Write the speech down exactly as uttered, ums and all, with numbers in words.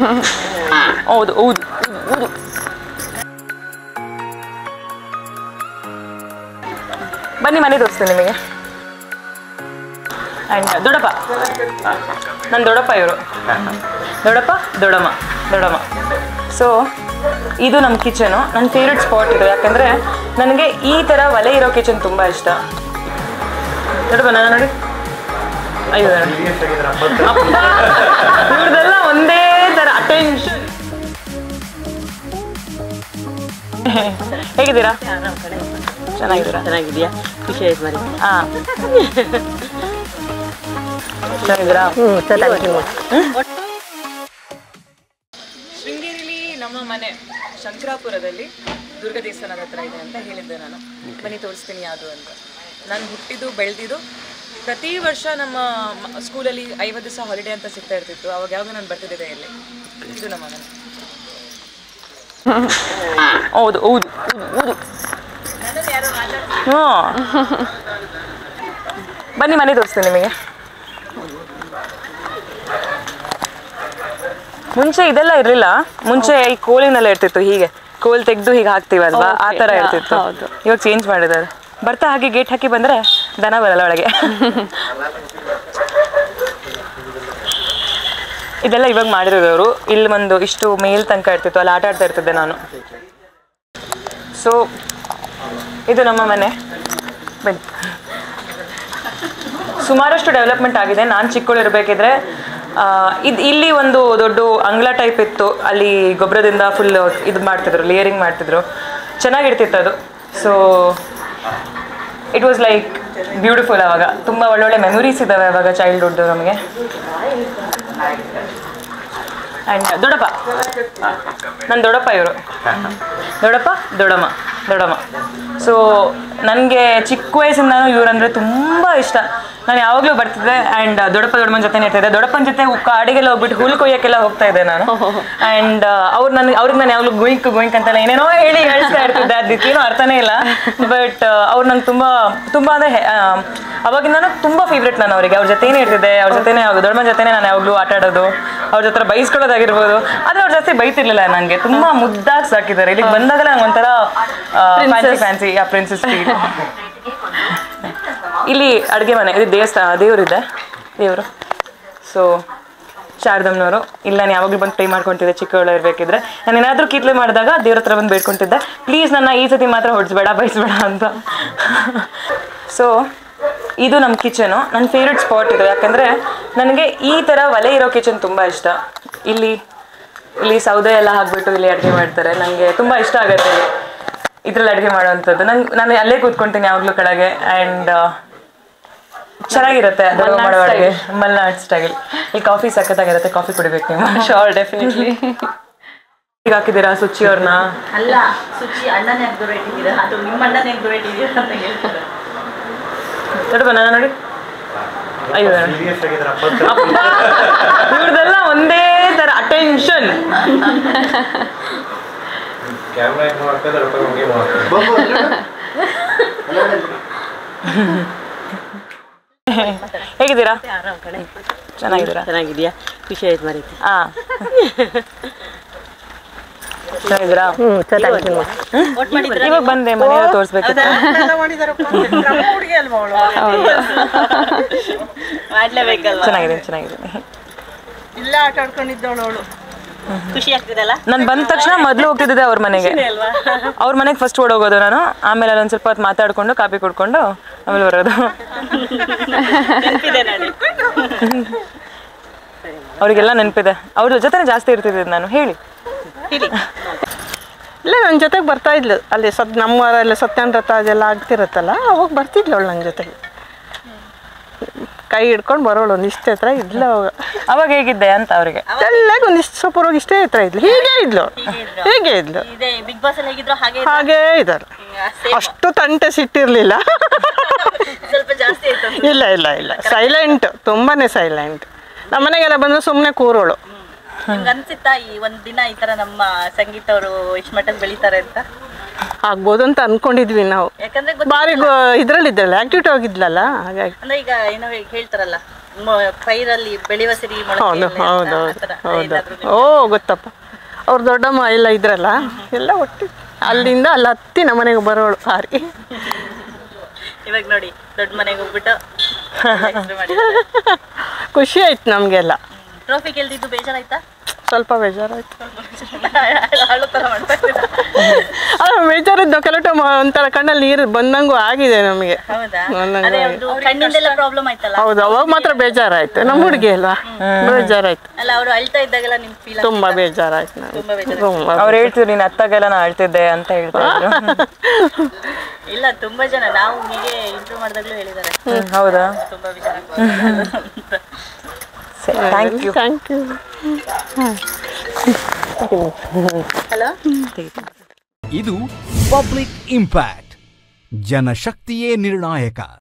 ಹೌದು ಹೌದು ಹೌದು. ಬನ್ನಿ ಮನೆ ತೋರಿಸ್ತೀನಿ ನಿಮಗೆ. ಆ್ಯಂಡ್ ದೊಡ್ಡಪ್ಪ, ನನ್ನ ದೊಡ್ಡಪ್ಪ ಇವರು. ದೊಡ್ಡಪ್ಪ ದೊಡ್ಡಮ್ಮ ದೊಡ್ಡಮ್ಮ ಸೊ ಇದು ನಮ್ಮ ಕಿಚನು. ನನ್ನ ಫೇವ್ರೆಟ್ ಸ್ಪಾಟ್ ಇದು, ಯಾಕಂದರೆ ನನಗೆ ಈ ಥರ ಒಲೆ ಇರೋ ಕಿಚನ್ ತುಂಬ ಇಷ್ಟ. ದೊಡ್ಡಪ್ಪ ನಾನು ನೋಡಿ, ಅಯ್ಯೋ ಇವ್ರದೆಲ್ಲ ಒಂದೇ ಥರ ಅಟೆನ್ಷನ್. ಹೇಗಿದ್ದೀರಾ? ಚೆನ್ನಾಗಿದ್ದೀರಾ? ಚೆನ್ನಾಗಿದೆಯಾ? ಖುಷಿ ಆಯ್ತು ಮರಿ. ಹಾಂ ಚೆನ್ನಾಗಿದ್ದೀರಾ? ಹ್ಞೂ ಚೆನ್ನಾಗಿ. ಶೃಂಗೇರಿಲಿ ನಮ್ಮ ಮನೆ ಶಂಕರಾಪುರದಲ್ಲಿ ದುರ್ಗ ದೇವಸ್ಥಾನದ ಹತ್ರ ಇದೆ ಅಂತ ಹೇಳಿದ್ದೆ ನಾನು. ಬನ್ನಿ ತೋರಿಸ್ತೀನಿ ಯಾವುದು ಅಂತ. ನಾನು ಹುಟ್ಟಿದ್ದು ಬೆಳೆದಿದ್ದು ಪ್ರತಿ ವರ್ಷ ನಮ್ಮ ಸ್ಕೂಲಲ್ಲಿ ಐವತ್ತು ದಿವಸ ಹಾಲಿಡೇ ಅಂತ ಸಿಗ್ತಾ ಇರ್ತಿತ್ತು. ಅವಾಗ ಯಾವಾಗ ನಾನು ಬರ್ತಿದ್ದೆ ಇಲ್ಲಿ. ಇದು ನಮ್ಮ ಮನೆ. ಹೌದು ಹೌದು ಹೌದು. ಹ್ಞೂ ಬನ್ನಿ ಮನೆ ತೋರಿಸ್ತೀನಿ ನಿಮಗೆ. ಮುಂಚೆ ಇದೆಲ್ಲ ಇರಲಿಲ್ಲ. ಮುಂಚೆ ಈ ಕೋಲಿನೆಲ್ಲ ಇರ್ತಿತ್ತು, ಹೀಗೆ ಕೋಲ್ ತೆಗೆದು ಹೀಗೆ ಹಾಕ್ತೀವಲ್ವಾ, ಆ ಥರ ಇರ್ತಿತ್ತು. ಇವಾಗ ಚೇಂಜ್ ಮಾಡಿದ್ದಾರೆ. ಬರ್ತಾ ಹಾಗೆ ಗೇಟ್ ಹಾಕಿ ಬಂದರೆ ದನ ಬರಲ್ಲ ಒಳಗೆ. ಇದೆಲ್ಲ ಇವಾಗ ಮಾಡಿರೋದವರು. ಇಲ್ಲಿ ಒಂದು ಇಷ್ಟು ಮೇಲ್ ತನಕ ಇರ್ತಿತ್ತು, ಅಲ್ಲಿ ಆಟ ಆಡ್ತಾ ಇರ್ತಿದ್ದೆ ನಾನು. ಸೊ ಇದು ನಮ್ಮ ಮನೆ. ಬನ್ನಿ. ಸುಮಾರಷ್ಟು ಡೆವಲಪ್ಮೆಂಟ್ ಆಗಿದೆ. ನಾನು ಚಿಕ್ಕವಳಿರ್ಬೇಕಿದ್ರೆ ಇದು ಇಲ್ಲಿ ಒಂದು ದೊಡ್ಡ ಅಂಗ್ಲ ಟೈಪ್ ಇತ್ತು. ಅಲ್ಲಿ ಗೊಬ್ಬರದಿಂದ ಫುಲ್ ಇದು ಮಾಡ್ತಿದ್ರು, ಲೇಯರಿಂಗ್ ಮಾಡ್ತಿದ್ರು. ಚೆನ್ನಾಗಿರ್ತಿತ್ತು ಅದು. So it was like beautiful. ಆವಾಗ ತುಂಬ ಒಳ್ಳೊಳ್ಳೆ ಮೆಮೊರೀಸ್ ಇದ್ದಾವೆ ಅವಾಗ ಚೈಲ್ಡ್ಹುಡ್ ನಮಗೆ. ಆ್ಯಂಡ್ ದೊಡ್ಡಪ್ಪ, ನನ್ನ ದೊಡ್ಡಪ್ಪ ಇವರು. ದೊಡ್ಡಪ್ಪ ದೊಡ್ಡಮ್ಮ ದೊಡ್ಡಮ್ಮ ಸೊ ನನಗೆ ಚಿಕ್ಕ ವಯಸ್ಸಿಂದನೂ ಇವರಂದರೆ ತುಂಬ ಇಷ್ಟ. ನಾನು ಯಾವಾಗಲೂ ಬರ್ತಿದ್ದೆ ಆ್ಯಂಡ್ ದೊಡ್ಡಪ್ಪ ದೊಡ್ಡಮ್ಮನ ಜೊತೆನೇ ಇರ್ತಿದ್ದೆ. ದೊಡ್ಡಪ್ಪನ ಜೊತೆ ಕಾಡಿಗೆಲ್ಲ ಹೋಗ್ಬಿಟ್ಟು ಹುಲ್ ಕೊಯ್ಯೋಕ್ಕೆಲ್ಲ ಹೋಗ್ತಾ ಇದ್ದೆ ನಾನು. ಆ್ಯಂಡ್ ಅವ್ರು ನನಗೆ ಅವ್ರಿಗೆ ನಾನು ಯಾವಾಗಲೂ ಗುಯಿಂಕ್ ಗುಯಿಂಕ್ ಅಂತೆಲ್ಲ ಏನೇನೋ ಹೇಳಿ ಹೇಳ್ತಾ ಇರ್ತಿದ್ದೆ. ಅದಕ್ಕೇನೋ ಅರ್ಥನೇ ಇಲ್ಲ. ಬಟ್ ಅವ್ರು ನಂಗೆ ತುಂಬ ತುಂಬ ಅಂದರೆ ಅವಾಗಿಂದನೂ ತುಂಬ ಫೇವ್ರೆಟ್ ನಾನು ಅವರಿಗೆ. ಅವ್ರ ಜೊತೆನೇ ಇರ್ತಿದ್ದೆ, ಅವ್ರ ಜೊತೆನೇ ದೊಡ್ಡಮ್ಮನ ಜೊತೆನೇ ನಾನು ಯಾವಾಗಲೂ ಆಟ ಆಡೋದು, ಅವ್ರ ಜೊತೆ ಬೈಸ್ಕೊಳ್ಳೋದಾಗಿರ್ಬೋದು. ಆದರೆ ಅವ್ರ ಜಾಸ್ತಿ ಬೈತಿರ್ಲಿಲ್ಲ ನನಗೆ. ತುಂಬ ಮುದ್ದಾಗಿ ಸಾಕಿದ್ದಾರೆ. ಇಲ್ಲಿಗೆ ಬಂದಾಗಲೇ ನಂಗೆ ಒಂಥರ ಫ್ಯಾನ್ಸಿ ಫ್ಯಾನ್ಸಿ ಆ ಪ್ರಿನ್ಸಸ್ ಫೀಲ್. ಇಲ್ಲಿ ಅಡುಗೆ ಮನೆ, ಇದು ದೇವಸ್ಥಾನ, ದೇವರಿದೆ ದೇವರು. ಸೊ ಶಾರದಮ್ಮನವರು. ಇಲ್ಲ ನಾನು ಯಾವಾಗಲೂ ಬಂದು ಪ್ರೇ ಮಾಡ್ಕೊತಿದ್ದೆ ಚಿಕ್ಕವಳು ಇರಬೇಕಿದ್ರೆ. ನಾನು ಏನಾದರೂ ಕಿತ್ಲೆ ಮಾಡಿದಾಗ ದೇವ್ರ ಹತ್ರ ಬಂದು ಬೇಡ್ಕೊತಿದ್ದೆ, ಪ್ಲೀಸ್ ನನ್ನ ಈ ಸತಿ ಮಾತ್ರ ಹೊಡಿಸ್ಬೇಡ, ಬಯಸ್ಬೇಡ ಅಂತ. ಸೊ ಇದು ನಮ್ಮ ಕಿಚನು. ನನ್ನ ಫೇವ್ರೆಟ್ ಸ್ಪಾಟ್ ಇದು, ಯಾಕಂದರೆ ನನಗೆ ಈ ಥರ ಒಲೆ ಇರೋ ಕಿಚನ್ ತುಂಬ ಇಷ್ಟ. ಇಲ್ಲಿ ಇಲ್ಲಿ ಸೌದೆ ಎಲ್ಲ ಹಾಕ್ಬಿಟ್ಟು ಇಲ್ಲಿ ಅಡುಗೆ ಮಾಡ್ತಾರೆ. ನನಗೆ ತುಂಬ ಇಷ್ಟ ಆಗುತ್ತೆ ಇಲ್ಲಿ ಇದ್ರಲ್ಲಿ ಅಡುಗೆ ಮಾಡೋವಂಥದ್ದು. ನಂಗೆ ನಾನು ಅಲ್ಲೇ ಕೂತ್ಕೊಳ್ತೀನಿ ಯಾವಾಗಲೂ ಕೆಳಗೆ. ಆ್ಯಂಡ್ ಚೆನ್ನಾಗಿರುತ್ತೆ ಅದು ಮಾಡೋ ಅಡುಗೆ. ಮಲ್ನಾಡ್ ಸ್ಟೈಲ್. ಇಲ್ಲಿ ಕಾಫಿ ಸಖತ್ತಾಗಿರುತ್ತೆ. ಕಾಫಿ ಕುಡಿಬೇಕು ನೀವು. Sure, definitely. ಈಗ ಹಾಕಿದ್ದೀರಾ ಸುಚಿ ಅವ್ರನ್ನ? ಅಲ್ಲ, ಸುಚಿ ಅಣ್ಣನೇ ದೂರ ಇಟ್ಟಿದ್ದೀರಾ, ಅದು ನಿಮ್ಮ ಅಣ್ಣನೇ ದೂರ ಇಟ್ಟಿದ್ದೀರಾ ಅಂತ ಹೇಳ್ತಾರೆ. ದೊಡ್ಡ ನಾನು ನೋಡಿ, ಅಯ್ಯೋ ಇವ್ರದೆಲ್ಲ ಒಂದೇ ಥರ ಅಟೆನ್ಷನ್. ಹೇಗಿದ್ದೀರಾ? ಚೆನ್ನಾಗಿದ್ದೀರಾ? ಚೆನ್ನಾಗಿದೆಯಾ? ಖುಷಿ ಆಯ್ತು ಮರಿ. ಹಾಂ ಚೆನ್ನಾಗಿದ್ದೀರಾ? ಹ್ಞೂ ಚೆನ್ನಾಗಿ. ಇವಾಗ ಬಂದೆ ಮನೆಯಲ್ಲ ತೋರಿಸ್ಬೇಕಿತ್ತು. ಚೆನ್ನಾಗಿದೆ ಚೆನ್ನಾಗಿದೆ. ಇಲ್ಲ ಆಟ ಆಡ್ಕೊಂಡಿದ್ದವಳು ಅವಳು. ಖುಷಿ ಆಗ್ತಿದೆಲ್ಲ. ನಾನು ಬಂದ ತಕ್ಷಣ ಮೊದಲು ಹೋಗ್ತಿದ್ದೆ ಅವ್ರ ಮನೆಗೆ. ಅವ್ರ ಮನೆಗೆ ಫಸ್ಟ್ ಓಡೋಗೋದು ನಾನು. ಆಮೇಲೆ ಅಲ್ಲೊಂದು ಸ್ವಲ್ಪ ಹೊತ್ತು ಮಾತಾಡ್ಕೊಂಡು ಕಾಫಿ ಕುಡ್ಕೊಂಡು ಆಮೇಲೆ ಬರೋದು. ಅವರಿಗೆಲ್ಲ ನೆನಪಿದೆ. ಅವ್ರ ಜೊತೆ ಜಾಸ್ತಿ ಇರ್ತಿದ್ದೆ ನಾನು. ಹೇಳಿ. ಇಲ್ಲ, ನನ್ನ ಜೊತೆಗೆ ಬರ್ತಾ ಇದ್ಲು. ಅಲ್ಲಿ ಸತ್ ನಮ್ಮ ಎಲ್ಲ ಸತ್ಯನಾರಾಯಣ ವ್ರತ ಅದೆಲ್ಲ ಆಗ್ತಿರತ್ತಲ್ಲ, ಅವಾಗ ಬರ್ತಿದ್ಲು ಅವಳು ನನ್ನ ಜೊತೆಗೆ. ಕೈ ಹಿಡ್ಕೊಂಡು ಬರೋಳು. ಒಂದಿಷ್ಟು ಹತ್ರ ಇದ್ಲು ಅವಾಗ. ಅವಾಗ ಹೇಗಿದ್ದೆ ಅಂತ ಅವ್ರಿಗೆ ಎಲ್ಲಾಗ ಒಂದಿಷ್ಟು ಸ್ವಲ್ಪ ಹೋಗಿ ಇಷ್ಟೇ ಹತ್ರ ಇದ್ಲು. ಹೀಗೆ ಇದ್ಲು ಹೀಗೆ ಇದ್ಲು ಹಾಗೇ ಇದ್ದಾರೆ. ಅಷ್ಟು ತಂಟೆ ಸಿಟ್ಟಿರ್ಲಿಲ್ಲ. ಇಲ್ಲ ಇಲ್ಲ ಇಲ್ಲ ಸೈಲೆಂಟ್, ತುಂಬಾನೇ ಸೈಲೆಂಟ್. ನಮ್ಮನೆಗೆಲ್ಲ ಬಂದು ಸುಮ್ಮನೆ ಕೂರೋಳು. ಅನ್ಸುತ್ತಾ ಈ ಒಂದ್ ದಿನ ಈ ತರ ನಮ್ಮ ಸಂಗೀತ ಅವರು ಇಷ್ಟು ಮಟ್ಟಕ್ಕೆ ಬೆಳಿತಾರೆ ಅಂತ? ಆಗ್ಬೋದು ಅಂತ ಅನ್ಕೊಂಡಿದ್ವಿ ನಾವು. ಯಾಕಂದ್ರೆ ಬಾರಿ ಇದ್ರಲ್ಲಿ ಇದ್ದಲ್ಲ, ಆಕ್ಟಿವಿಟಿ ಹೋಗಿದ್ಲಲ್ಲ, ಹಾಗಾಗಿ. ಅಂದ್ರೆ ಈಗ ಏನೋ ಹೇಳ್ತಾರಲ್ಲ, ಪೈರಲ್ಲಿ ಬೆಳೆಯುವ ಸಿರಿ ಹೌದು ಹೌದು ಹೌದು ಓ ಗೊತ್ತಪ್ಪ ಅವ್ರು ದೊಡ್ಡಮ್ಮ ಎಲ್ಲ ಇದ್ರಲ್ಲ ಎಲ್ಲ ಒಟ್ಟು ಅಲ್ಲಿಂದ ಅಲ್ಲಿ ಹತ್ತಿ ನಮ್ಮ ಮನೆಗೆ ಬರೋಳು ಸಾರಿ. ಇವಾಗ ನೋಡಿ ದೊಡ್ಡ ಮನೆಗೆ ಹೋಗ್ಬಿಟ್ಟು ಖುಷಿ ಆಯ್ತು ನಮಗೆಲ್ಲ. ಟ್ರೋಫಿ ಗೆಲ್ದಿದ್ದು ಬೇಜಾರಾಯ್ತಾ? ಸ್ವಲ್ಪ ಬೇಜಾರಾಯ್ತು. ಅಳು ಥರ ಮಾಡ್ತಾ ಇದ್ದೀರಾ? ಅದು ಬೇಜಾರಿದ್ದು ಕೆಲವು ಟೈಮ್ ಒಂಥರ ಕಣ್ಣಲ್ಲಿ ನೀರು ಬಂದಂಗೂ ಆಗಿದೆ ನಮಗೆ. ಹೌದಾ? ಅದೇ ಅವ್ರ್ದು ಕಣ್ಣಿಂದೆಲ್ಲ ಪ್ರಾಬ್ಲಮ್ ಆಯ್ತಲ್ಲ? ಹೌದು ಅವಾಗ ಮಾತ್ರ ಬೇಜಾರಾಯ್ತು. ನಮ್ಮ ಹುಡುಗಿ ಅಲ್ವಾ ಬೇಜಾರಾಯ್ತು. ಅಲ್ಲ ಅವರು ಅಳ್ತಾ ಇದ್ದಾಗೆಲ್ಲ ನಿಮ್ಗೆ ಫೀಲ್ ತುಂಬಾ ಬೇಜಾರಾಯ್ತು ನನಗೆ. ತುಂಬಾ ಬೇಜಾರು. ತುಂಬಾ ಅವ್ರು ಹೇಳ್ತಿದ್ರು ನೀನು ಅತ್ತಾಗೆಲ್ಲ ನಾ ಅಳ್ತಿದ್ದೆ ಅಂತ ಹೇಳ್ತಾ ಇದ್ರು. ಇಲ್ಲ ತುಂಬಾ ಜನ ನಾವು ಹೀಗೆ ಇಂಟರ್ವ್ಯೂ ಮಾಡಿದಾಗಲೂ ಹೇಳಿದ್ದಾರೆ. ಹೌದಾ? ತುಂಬಾ ವಿಚಾರ. Thank you thank you. Hello. ಇದು ಪಬ್ಲಿಕ್ ಇಂಪ್ಯಾಕ್ಟ್. ಜನಶಕ್ತಿಯೇ ನಿರ್ಣಾಯಕ.